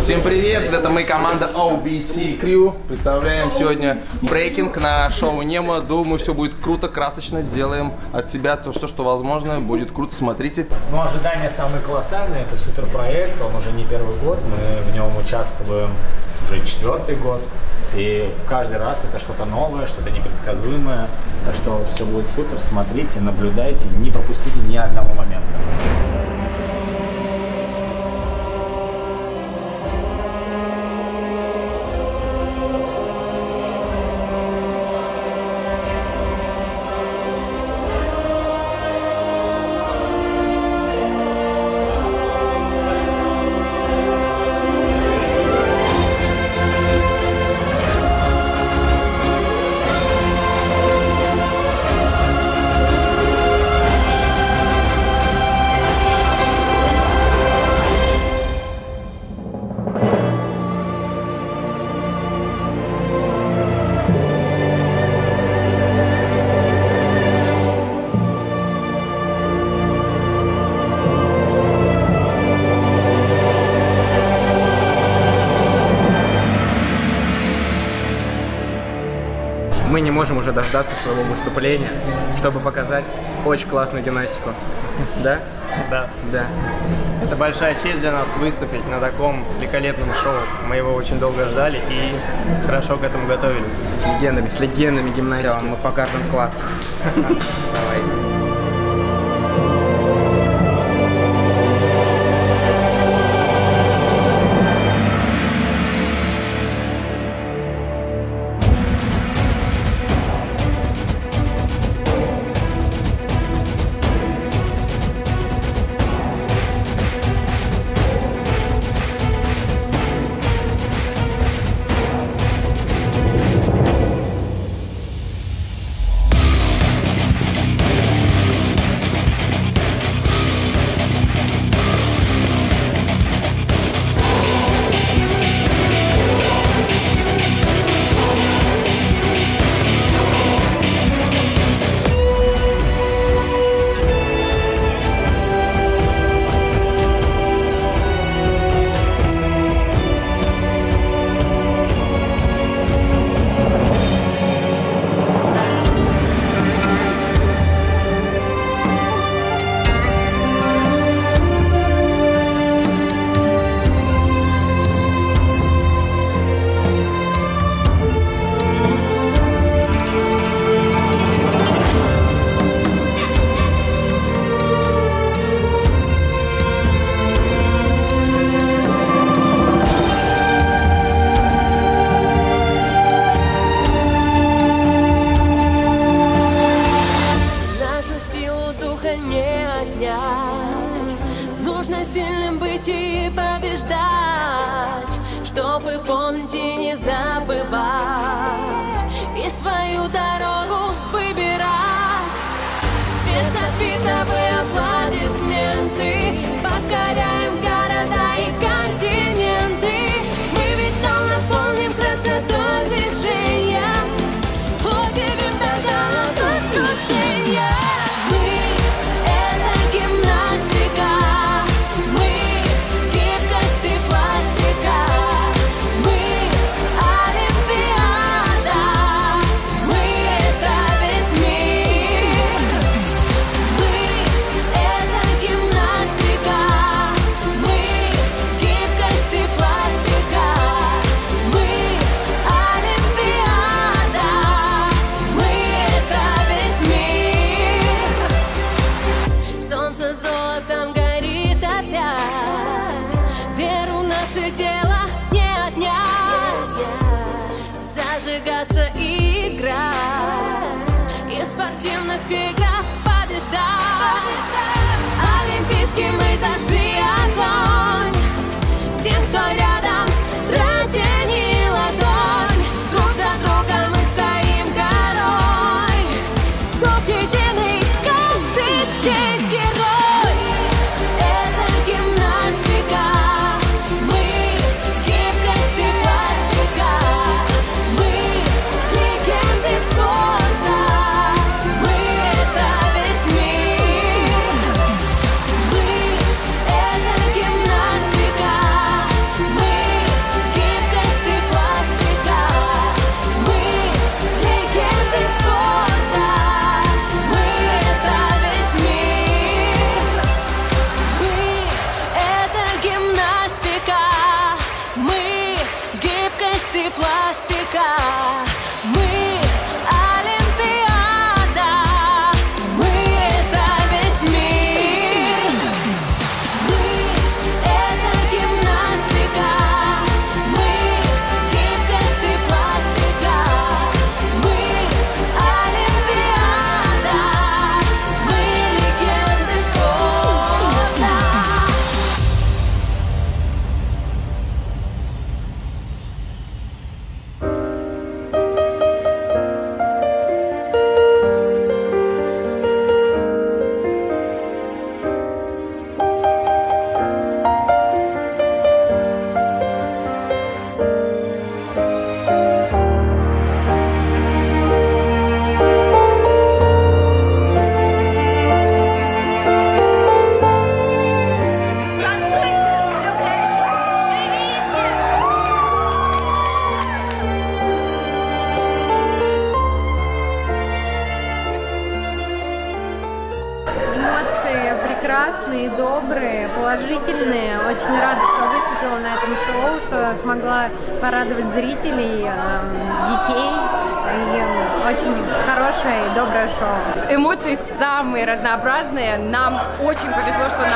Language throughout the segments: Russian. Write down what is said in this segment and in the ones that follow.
Всем привет, это мы, команда OBC Crew. Представляем сегодня брейкинг на шоу Немо. Думаю, все будет круто, красочно. Сделаем от себя то, что возможно. Будет круто, смотрите. Ну, ожидания самые колоссальные. Это суперпроект, он уже не первый год. Мы в нем участвуем уже 4-й год. И каждый раз это что-то новое, что-то непредсказуемое. Так что все будет супер. Смотрите, наблюдайте, не пропустите ни одного момента. Мы не можем уже дождаться своего выступления, чтобы показать очень классную гимнастику. Да? Да. Да. Это большая честь для нас выступить на таком великолепном шоу. Мы его очень долго ждали и хорошо к этому готовились. С легендами гимнастики. Мы покажем класс. Давай. Нужно сильным быть и побеждать, чтобы помнить и не забывать, и свою дорогу выбирать. Свет софитовые аплодисменты, покоряем города и континенты. Мы ведь зал наполним красотой движения, удивим до головокружения. Золотом горит опять, веру наше дело не отнять, зажигаться и играть, и в спортивных играх побеждать. Олимпийский мы зажгли огонь, тех, кто рядом, протяни ладонь, друг за другом мы стоим горой, дух единый, каждый здесь герой. прекрасные, добрые, положительные. Очень рада, что выступила на этом шоу, что смогла порадовать зрителей, детей. И очень хорошее и доброе шоу. Эмоции самые разнообразные. Нам очень повезло, что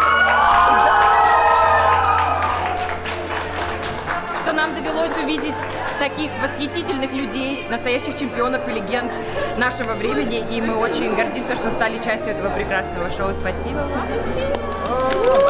нам довелось увидеть таких восхитительных людей, настоящих чемпионов и легенд нашего времени. И мы очень гордимся, что стали частью этого прекрасного шоу. Спасибо вам.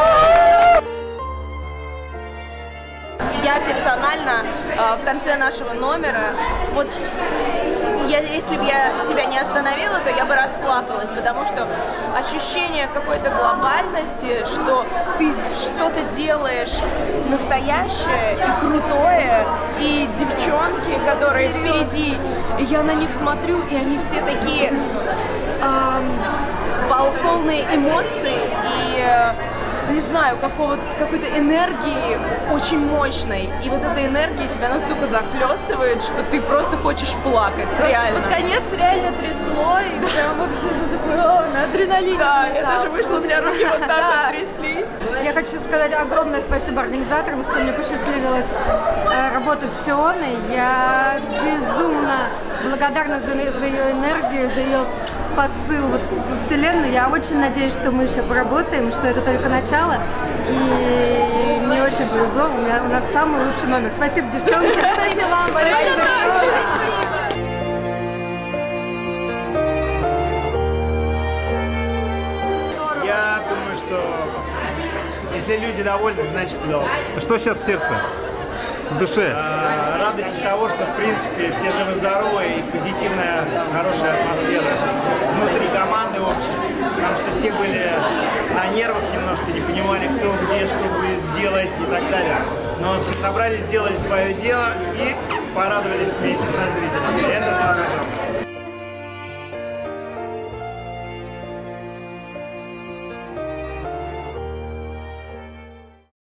Я персонально в конце нашего номера, вот если бы я себя не остановила, то я бы расплакалась, потому что ощущение какой-то глобальности, что ты что-то делаешь настоящее и крутое, и девчонки, которые впереди, и я на них смотрю, и они все такие полные эмоций и не знаю, какой-то энергии очень мощной. И вот эта энергия тебя настолько захлестывает, что ты просто хочешь плакать, реально. Под конец реально трясло, и прям вообще на адреналине. Да, я даже вышла, у меня руки вот так вот тряслись. Я хочу сказать огромное спасибо организаторам, что мне посчастливилось работать с Тионой. Я безумно благодарна за ее энергию, за ее посыл вот в вселенную. Я очень надеюсь, что мы еще поработаем, что это только начало. И мне очень повезло. У нас самый лучший номер. Спасибо, девчонки. Спасибо вам. Я думаю, что если люди довольны, значит довольны. Что сейчас в сердце? В душе? Радость от того, что в принципе все живы-здоровы и позитивная, хорошая атмосфера сейчас внутри команды в общем. Потому что все были на нервах немножко, не понимали, кто где, что будет делать и так далее. Но все собрались, сделали свое дело и порадовались вместе со зрителями. Это